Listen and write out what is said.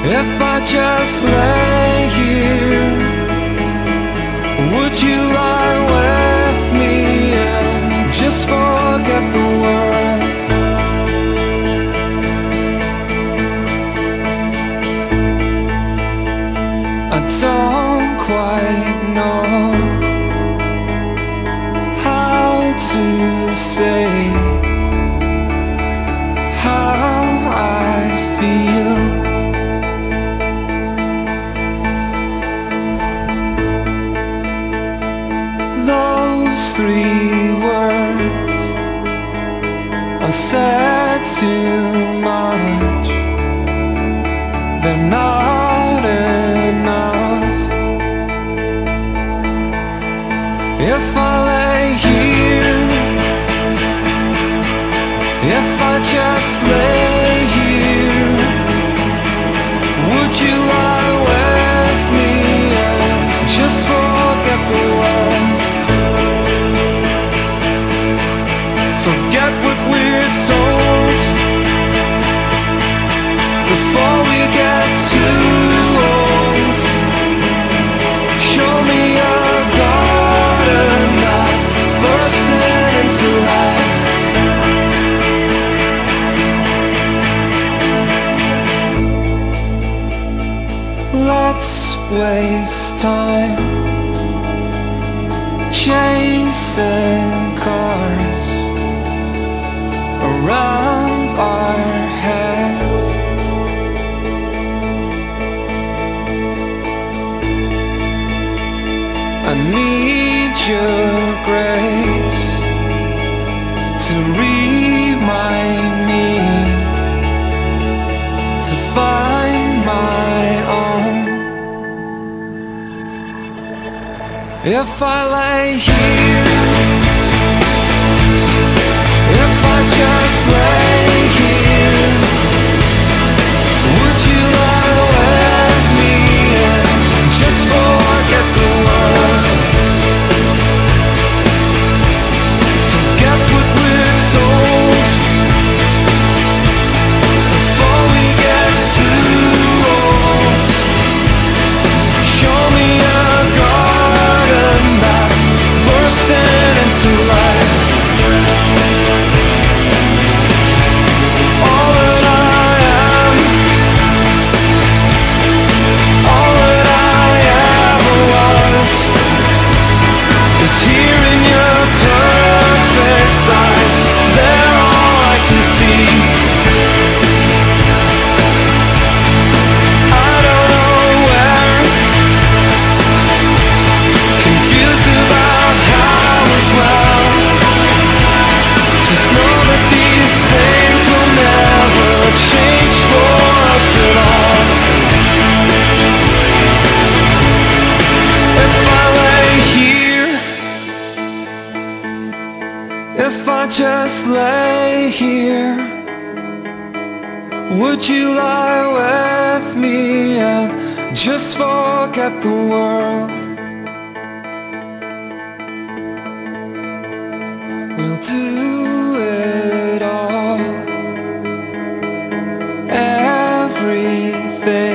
If I just lay here, would you lie with me and just forget the world? I don't quite know how to say how I feel. Those three words are said too much. They're not enough. If I lay here, if I just lay here, would you lie with me and just forget the world? Forget what we're told before we get too old. Show me a garden that's bursting into life. Let's waste time chasing cars around our heads. I need your grace to remind me to find my own. If I lay here, if I just lay here, would you lie with me and just forget the world? Forget what we're told before we get too old. Show me a garden that's bursting into life. All that I am, all that I ever was, is here in your perfect eyes. They're all I can see. I don't know where, confused about how as well. Just know that these things will never change for us at all. If I lay here, if I just lay here, would you lie with me and just forget the world? We'll do it all, everything.